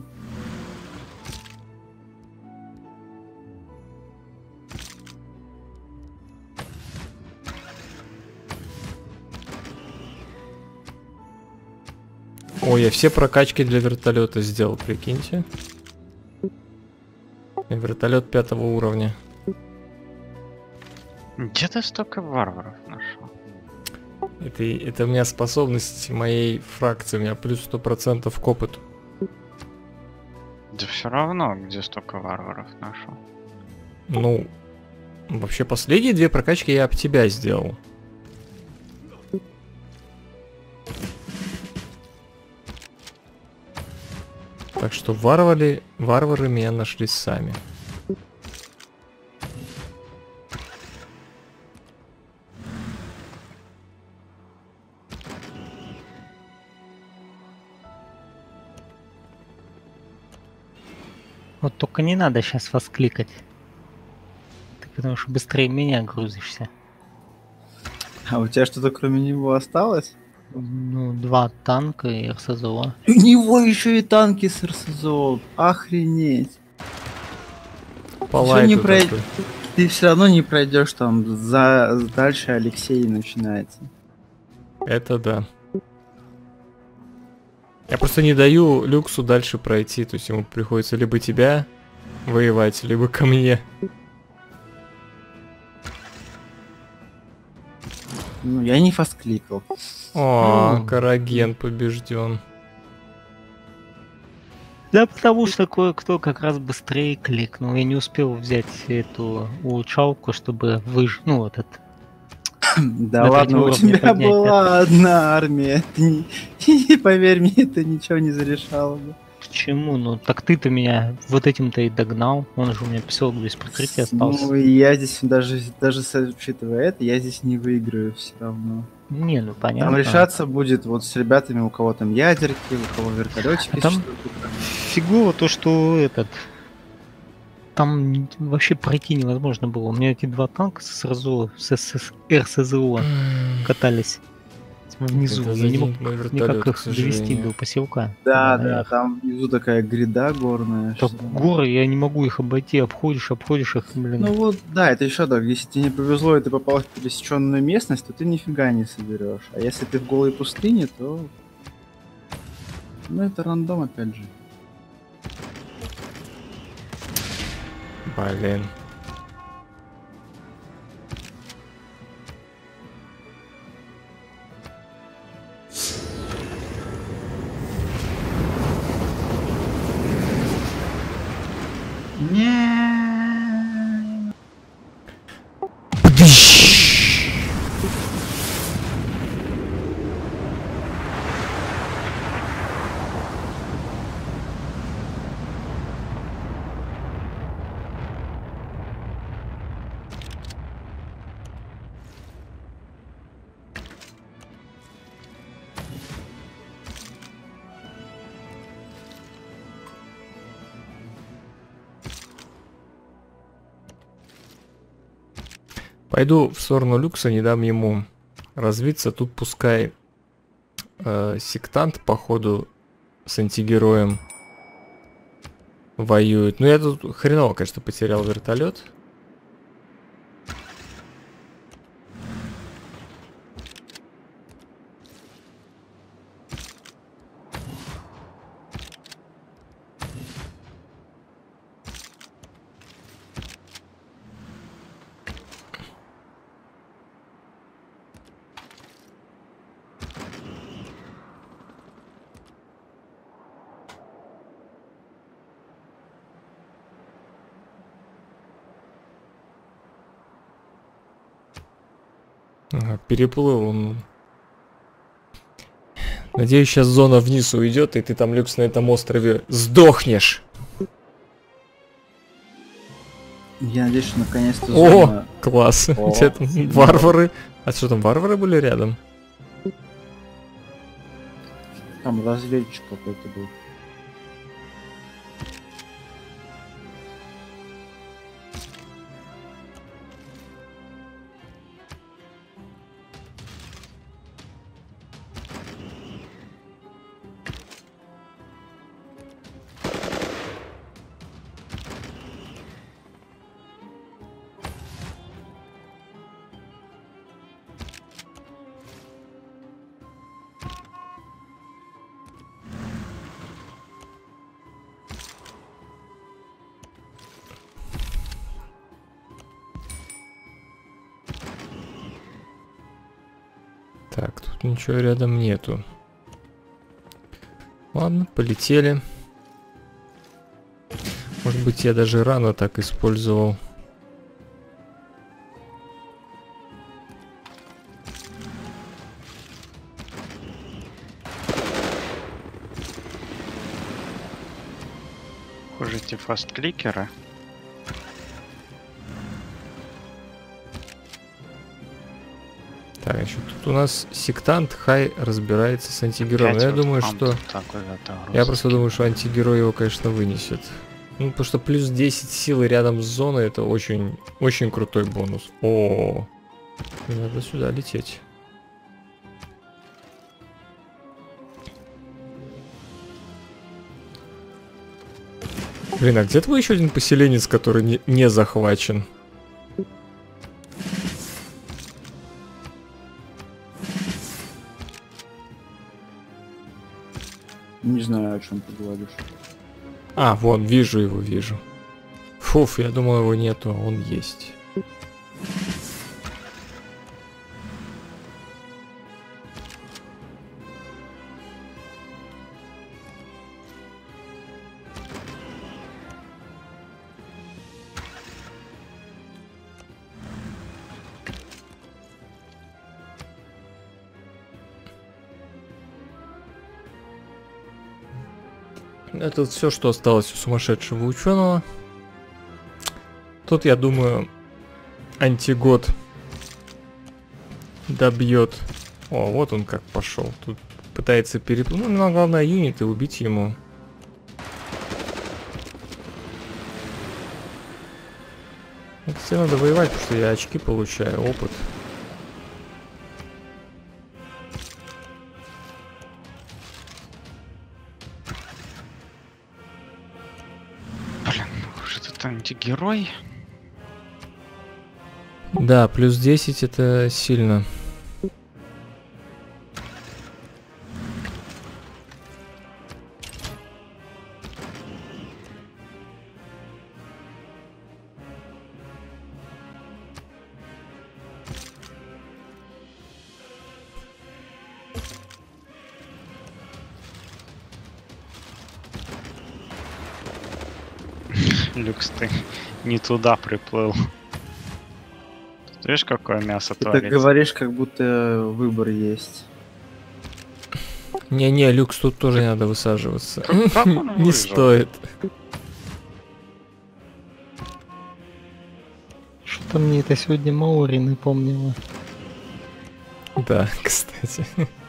Speaker 2: Ой, я все прокачки для вертолета сделал, прикиньте. Вертолет пятого уровня.
Speaker 1: Где ты столько варваров нашел?
Speaker 2: Это, это у меня способность моей фракции, у меня плюс сто процентов к опыту.
Speaker 1: Да все равно, где столько варваров нашел.
Speaker 2: Ну, вообще последние две прокачки я об тебя сделал. Так что варвары, варвары меня нашли сами.
Speaker 3: Вот только не надо сейчас вас кликать. Ты потому что быстрее меня грузишься.
Speaker 4: А у тебя что-то кроме него осталось?
Speaker 3: Ну, два танка и РСЗО.
Speaker 4: У него еще и танки с РСЗО. Охренеть.
Speaker 2: По
Speaker 4: Всё не
Speaker 2: лайту
Speaker 4: прой-
Speaker 2: такой.
Speaker 4: Ты все равно не пройдешь там. За... Дальше Алексей начинается.
Speaker 2: Это да. Я просто не даю люксу дальше пройти, то есть ему приходится либо тебя воевать, либо ко мне.
Speaker 4: Ну, я не фасткликал.
Speaker 2: О,
Speaker 3: Ну.
Speaker 2: Караген побежден.
Speaker 3: Да потому что кое-кто как раз быстрее кликнул. Я не успел взять эту улучшалку, чтобы выж... Ну, вот это.
Speaker 4: Да
Speaker 3: На
Speaker 4: ладно, у
Speaker 3: третий уровень
Speaker 4: тебя
Speaker 3: поднять,
Speaker 4: была одна армия. Это не- И поверь мне, это ничего не зарешало бы.
Speaker 3: Почему? Ну так ты-то меня вот этим-то и догнал. Он же у меня поселок без прикрытия остался.
Speaker 4: Ну, я здесь даже, даже с- учитывая это, я здесь не выиграю все равно.
Speaker 3: Не, ну понятно.
Speaker 4: Там решаться будет вот с ребятами, у кого там ядерки, у кого вертолетики.
Speaker 3: А там фигово то, что этот... Там вообще пройти невозможно было. У меня эти два танка с РСЗО, с СС РСЗО катались внизу.
Speaker 2: Это
Speaker 3: Я не мог
Speaker 2: заденет мой
Speaker 3: никак
Speaker 2: вертолет, к
Speaker 3: их довести
Speaker 2: сожалению.
Speaker 3: до поселка.
Speaker 4: Да,
Speaker 3: туда
Speaker 4: да,
Speaker 3: наверх.
Speaker 4: там внизу такая гряда горная.
Speaker 3: Так
Speaker 4: что-
Speaker 3: горы, я не могу их обойти, обходишь, обходишь их, блин.
Speaker 4: Ну вот, да, это еще так. Если тебе не повезло и ты попал в пересеченную местность, то ты нифига не соберешь. А если ты в голой пустыне, то... Ну это рандом опять же.
Speaker 2: Блин.
Speaker 6: Не.
Speaker 2: Пойду в сторону люкса, не дам ему развиться. Тут пускай э, сектант, походу, с антигероем воюет. Ну, я тут хреново, конечно, потерял вертолет. Ага, переплыл он. Надеюсь, сейчас зона вниз уйдет, и ты там, Люкс, на этом острове сдохнешь.
Speaker 4: Я надеюсь, что наконец-то
Speaker 2: О,
Speaker 4: зона...
Speaker 2: класс.
Speaker 4: О,
Speaker 2: Где там
Speaker 4: сильно.
Speaker 2: варвары? А что там, варвары были рядом?
Speaker 4: Там разведчик какой-то был.
Speaker 2: Так, тут ничего рядом нету. Ладно, полетели. Может быть, я даже рано так использовал.
Speaker 1: Похоже, эти фасткликеры.
Speaker 2: Так, еще тут у нас сектант Хай разбирается с антигероем. Но
Speaker 1: Опять
Speaker 2: я
Speaker 1: вот
Speaker 2: думаю,
Speaker 1: вам
Speaker 2: что...
Speaker 1: тут такой вот
Speaker 2: Я
Speaker 1: огрызок.
Speaker 2: просто думаю, что антигерой его, конечно, вынесет. Ну, потому что плюс десять силы рядом с зоной — это очень, очень крутой бонус. О, надо сюда лететь. Блин, а где твой еще один поселенец, который не, не захвачен?
Speaker 4: Не знаю, о чем ты говоришь.
Speaker 2: А, вон, вижу его, вижу. Фуф, я думал, его нету, а он есть. Это все, что осталось у сумасшедшего ученого. Тут, я думаю, антигод добьет. О, вот он как пошел. Тут пытается перепрыгнуть. Ну, главное, юниты убить ему. Кстати, надо воевать, потому что я очки получаю, опыт.
Speaker 1: Блин, может это антигерой?
Speaker 2: Да, плюс десять это сильно.
Speaker 1: Люкс, ты не туда приплыл. Тут видишь, какое мясо
Speaker 4: Ты так
Speaker 1: творится?
Speaker 4: говоришь, как будто выбор есть.
Speaker 2: Не-не, Люкс, тут тоже не надо высаживаться.
Speaker 1: Как он
Speaker 2: Не
Speaker 1: выжил?
Speaker 2: стоит.
Speaker 3: Что-то мне это сегодня Маори напомнило.
Speaker 2: Да, кстати.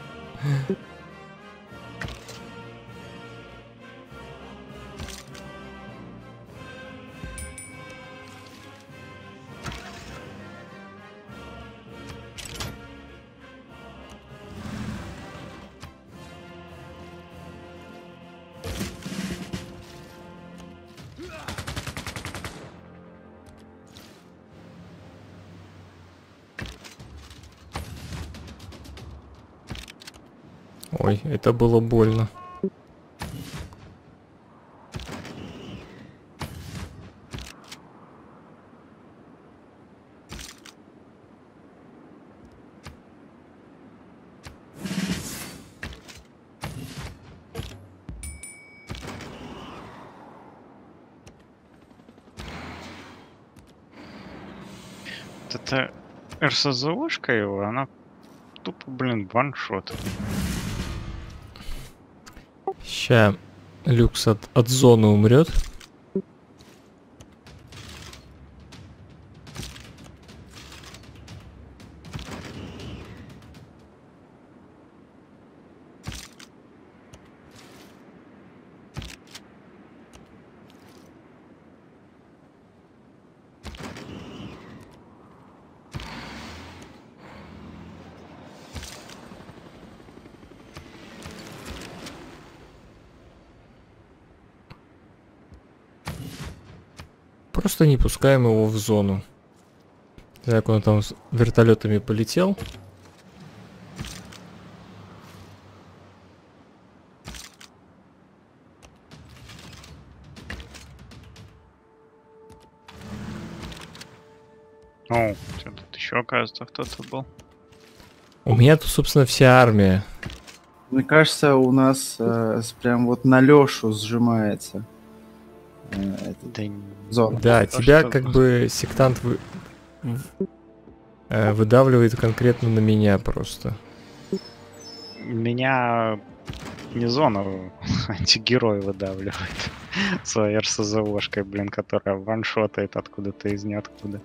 Speaker 2: Ой, это было больно.
Speaker 1: Вот эта РСЗОшка его, она тупо, блин, ваншот.
Speaker 2: Ща Люкс от, от зоны умрет. Просто не пускаем его в зону. Так, он там с вертолетами полетел.
Speaker 1: О, что тут еще, оказывается, кто-то был.
Speaker 2: У меня тут, собственно, вся армия.
Speaker 4: Мне кажется, у нас э, с- прям вот на Лёшу сжимается э, этот
Speaker 1: Да н-
Speaker 4: зона.
Speaker 2: Да,
Speaker 1: А
Speaker 2: тебя
Speaker 1: что-
Speaker 2: как бы сектант вы- в- э, выдавливает конкретно на меня просто.
Speaker 1: Меня не зону антигерой выдавливает своей РСЗОшкой, блин, которая ваншотает откуда-то из ниоткуда.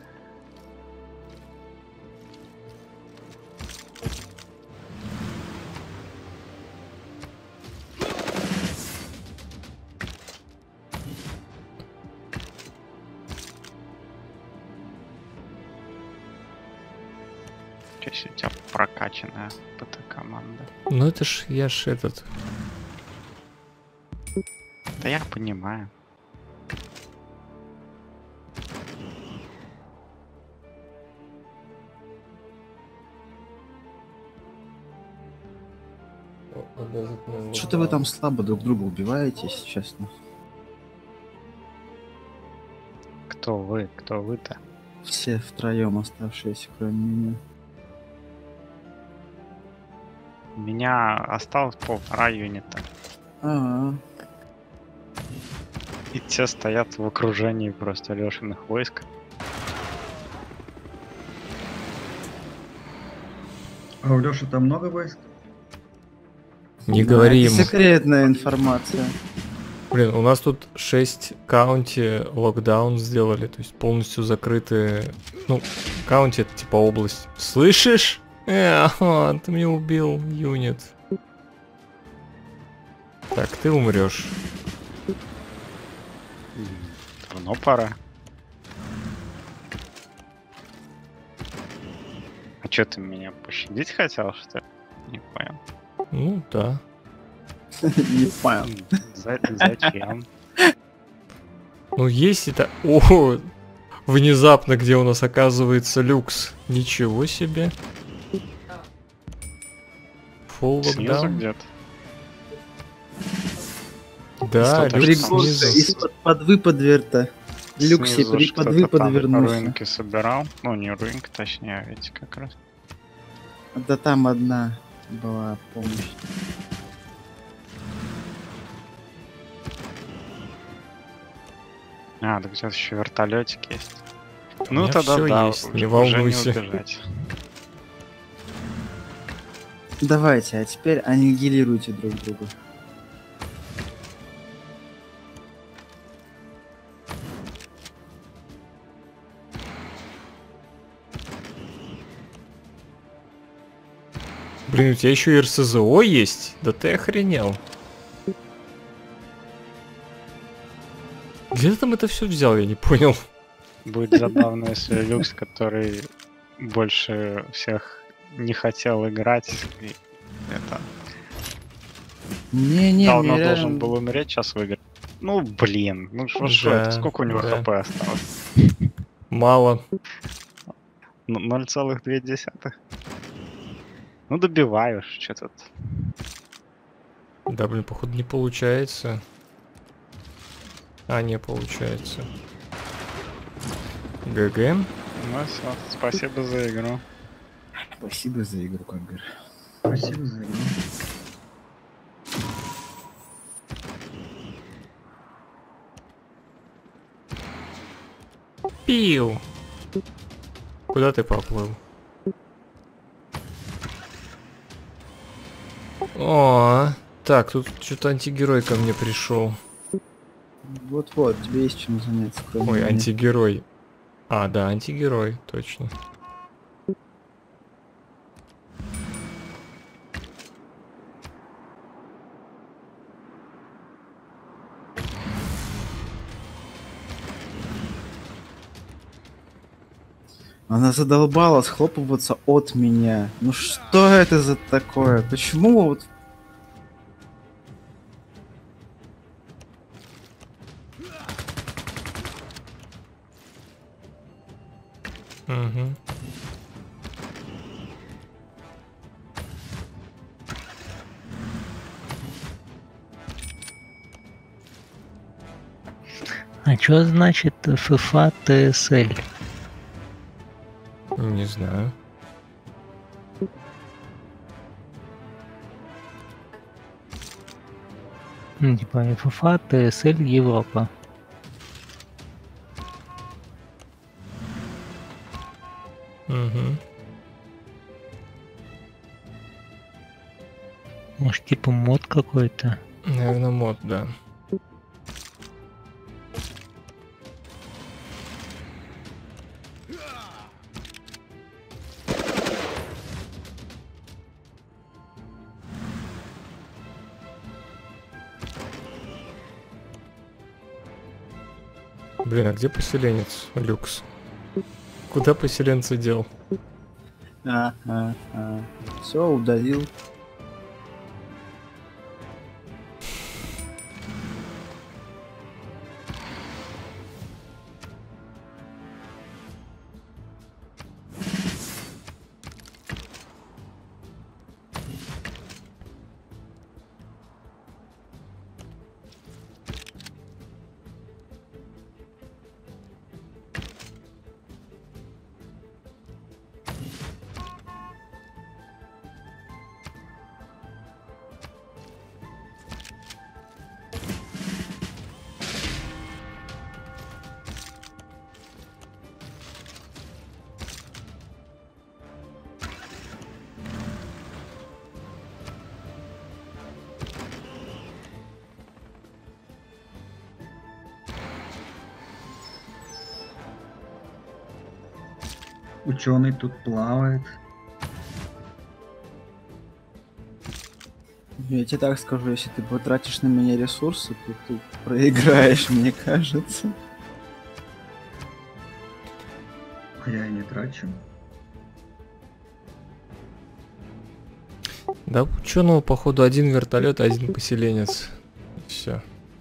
Speaker 1: Чаще у тебя прокачанная ПТ-команда.
Speaker 2: Ну это ж, я ж этот...
Speaker 1: Да я понимаю.
Speaker 4: Что-то вы там слабо друг друга убиваете, если честно.
Speaker 1: Кто вы? Кто вы-то?
Speaker 4: Все втроем оставшиеся, кроме меня.
Speaker 1: У меня осталось полтора юнита.
Speaker 4: А,
Speaker 1: И те стоят в окружении просто Лешиных войск.
Speaker 6: А у Лёши там много войск?
Speaker 2: Не говори
Speaker 4: это
Speaker 2: ему.
Speaker 4: секретная информация.
Speaker 2: Блин, у нас тут шесть каунти локдаун сделали, то есть полностью закрыты. Ну, каунти это типа область. Слышишь? Э, ага, ты меня убил, юнит. Так, ты умрешь.
Speaker 1: Давно пора. А чё ты меня пощадить хотел, что ли? Не понял.
Speaker 2: Ну да.
Speaker 4: Не понял.
Speaker 1: За- Зачем?
Speaker 2: Ну есть это. О, внезапно, где у нас оказывается люкс. Ничего себе. Фулл
Speaker 1: Снизу
Speaker 2: локдаун.
Speaker 1: где-то.
Speaker 2: Да,
Speaker 1: Что-то
Speaker 2: люкс
Speaker 1: там
Speaker 2: снизу.
Speaker 4: Из-под под выподверта. Люкси
Speaker 1: Снизу
Speaker 4: при
Speaker 1: что-то
Speaker 4: под
Speaker 1: там
Speaker 4: выподвернулся.
Speaker 1: руинки собирал. Ну, не руинки, точнее, а эти как раз.
Speaker 4: Да там одна была помощь.
Speaker 1: А, да где-то еще вертолетик есть.
Speaker 2: У
Speaker 1: Ну
Speaker 2: меня
Speaker 1: тогда
Speaker 2: всё
Speaker 1: да,
Speaker 2: есть,
Speaker 1: уже,
Speaker 2: не
Speaker 1: уже
Speaker 2: волнуйся.
Speaker 1: не убежать.
Speaker 4: Давайте, а теперь аннигилируйте друг друга.
Speaker 2: Блин, у тебя еще и эр эс зэ о есть? Да ты охренел. Где ты там это все взял, я не понял.
Speaker 1: Будет забавно, если Люкс, который больше всех не хотел играть, и это
Speaker 4: Не-не,
Speaker 1: давно
Speaker 4: мне
Speaker 1: должен
Speaker 4: реально-
Speaker 1: был умереть, сейчас выиграть. Ну блин, ну что, что
Speaker 2: Да,
Speaker 1: это? Сколько у него
Speaker 2: да.
Speaker 1: хп осталось?
Speaker 2: Мало.
Speaker 1: Ну, ноль целых две десятых. Ну добиваешь, что тут.
Speaker 2: Да, блин, походу не получается. А, не получается. ГГ.
Speaker 1: Ну все, спасибо за игру.
Speaker 4: Спасибо за игру, как говорю.
Speaker 6: Спасибо за игру.
Speaker 2: Пиу. Куда ты поплыл? О, так, тут что-то антигерой ко мне пришел.
Speaker 4: Вот-вот, тебе есть чем заняться, кроме
Speaker 2: Ой,
Speaker 4: меня.
Speaker 2: антигерой. А, да, антигерой, точно.
Speaker 4: Она задолбала схлопываться от меня. Ну что это за такое? Почему вот...
Speaker 2: Угу.
Speaker 3: А что значит эф эф а тэ эс эль?
Speaker 2: Не знаю.
Speaker 3: Ну, типа эф эф а тэ эс эль Европа.
Speaker 2: Угу.
Speaker 3: Может, типа мод какой-то?
Speaker 2: Наверное, мод, да. Блин, а где поселенец, Люкс? Куда поселенца дел?
Speaker 4: А, а, а. Все, удалил.
Speaker 6: Ученый тут плавает.
Speaker 4: Я тебе так скажу, если ты потратишь на меня ресурсы, то ты проиграешь, мне кажется.
Speaker 6: А я и не трачу.
Speaker 2: Да, ученого, походу, один вертолет, один поселенец. Все.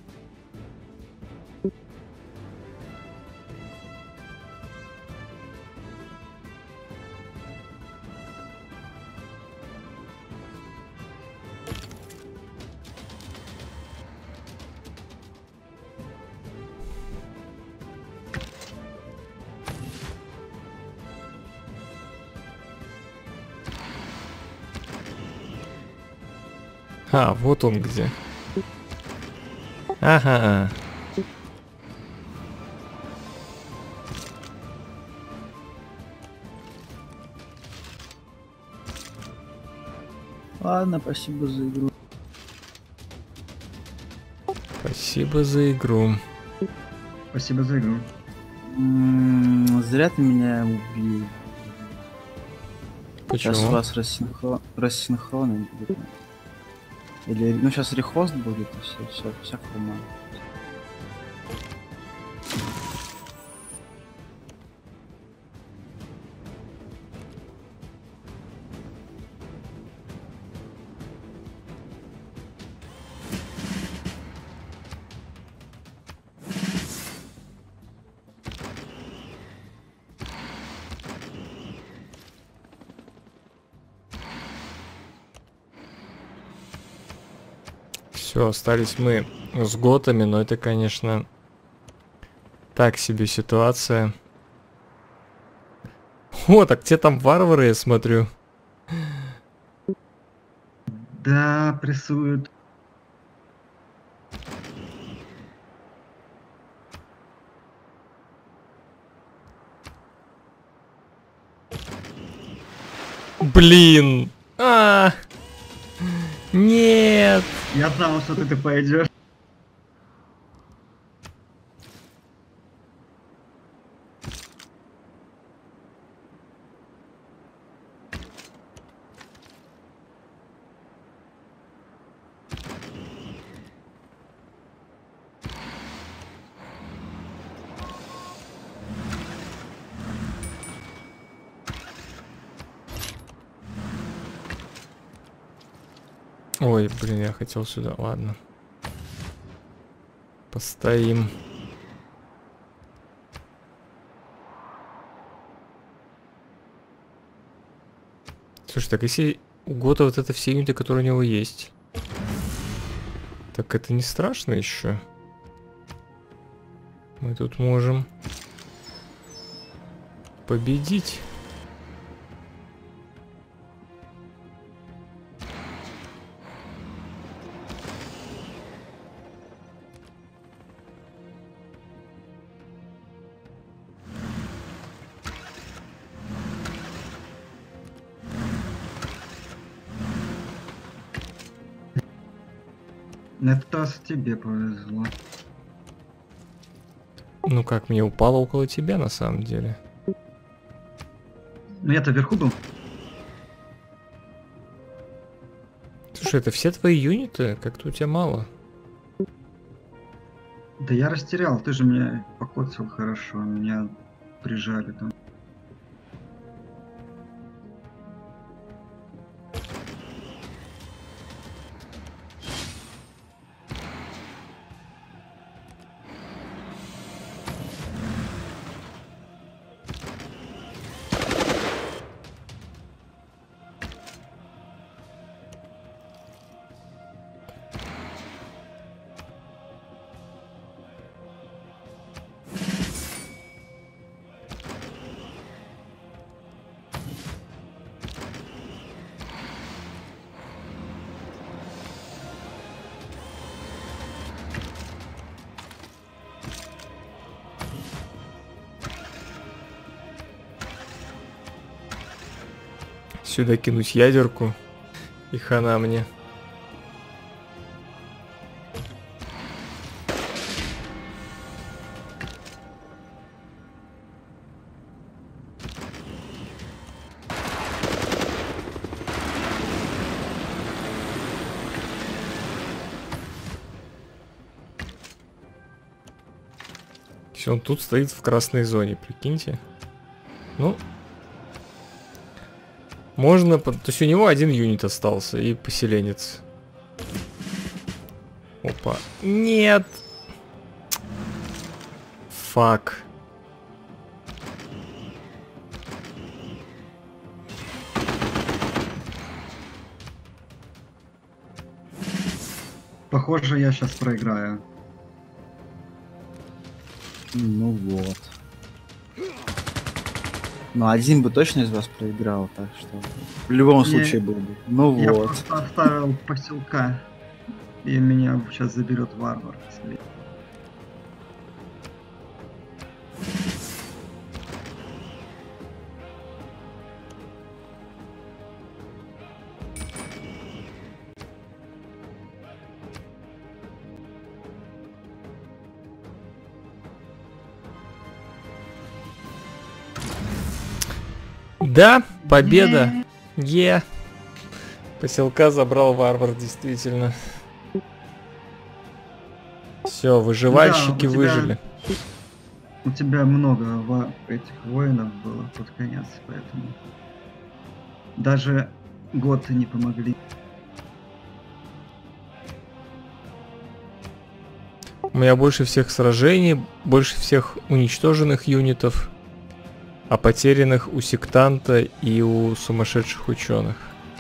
Speaker 2: А, вот он где. Ага.
Speaker 4: Ладно, спасибо за игру.
Speaker 2: Спасибо за игру.
Speaker 6: Спасибо за игру.
Speaker 4: М, Зря ты меня убил. Сейчас у
Speaker 2: Почему?
Speaker 4: вас рассинхро... рассинхроны будет. Или, ну, сейчас рехост будет, и все, все, вся хурма.
Speaker 2: Все, остались мы с готами, но это, конечно, так себе ситуация. О, так те там варвары, я смотрю.
Speaker 6: Да, прессуют.
Speaker 2: Блин! А! Нет!
Speaker 6: Я знал, что ты, ты пойдешь.
Speaker 2: Ой, блин, я хотел сюда. Ладно. Постоим. Слушай, так если у Гота вот это все юниты, которые у него есть, так это не страшно еще. Мы тут можем победить.
Speaker 6: На этот раз тебе повезло.
Speaker 2: Ну как, мне упало около тебя на самом деле.
Speaker 6: Ну я-то вверху был.
Speaker 2: Слушай, это все твои юниты? Как-то у тебя мало.
Speaker 6: Да я растерял, ты же меня покоцал хорошо, меня прижали там.
Speaker 2: Сюда кинуть ядерку. И хана мне. Все, он тут стоит в красной зоне, прикиньте. Ну, можно... То есть у него один юнит остался и поселенец. Опа. Нет! Фак.
Speaker 6: Похоже, я сейчас проиграю.
Speaker 4: Ну вот. Ну, один бы точно из вас проиграл, так что... В любом
Speaker 6: Не,
Speaker 4: случае был бы. Ну
Speaker 6: Я
Speaker 4: вот.
Speaker 6: просто оставил поселка. И меня сейчас заберет варвар.
Speaker 2: Да, победа. Е. Поселка забрал варвар, действительно. Все, выживальщики
Speaker 6: Да, у тебя-
Speaker 2: выжили.
Speaker 6: У тебя много во- этих воинов было под конец, поэтому... Даже готы не помогли.
Speaker 2: У меня больше всех сражений, больше всех уничтоженных юнитов, а потерянных у сектанта и у сумасшедших ученых.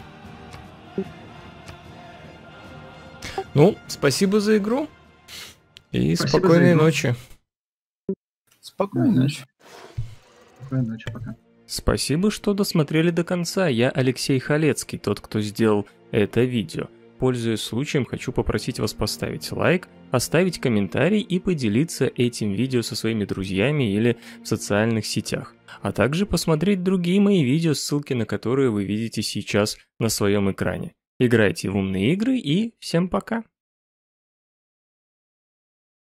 Speaker 2: Ну, спасибо за игру и
Speaker 6: Спасибо за
Speaker 2: спокойной
Speaker 6: игру.
Speaker 2: ночи.
Speaker 4: Спокойной ночи.
Speaker 6: Спокойной ночи, пока.
Speaker 2: Спасибо, что досмотрели до конца. Я Алексей Халецкий, тот, кто сделал это видео. Пользуясь случаем, хочу попросить вас поставить лайк, оставить комментарий и поделиться этим видео со своими друзьями или в социальных сетях. А также посмотреть другие мои видео, ссылки на которые вы видите сейчас на своем экране. Играйте в умные игры и всем пока!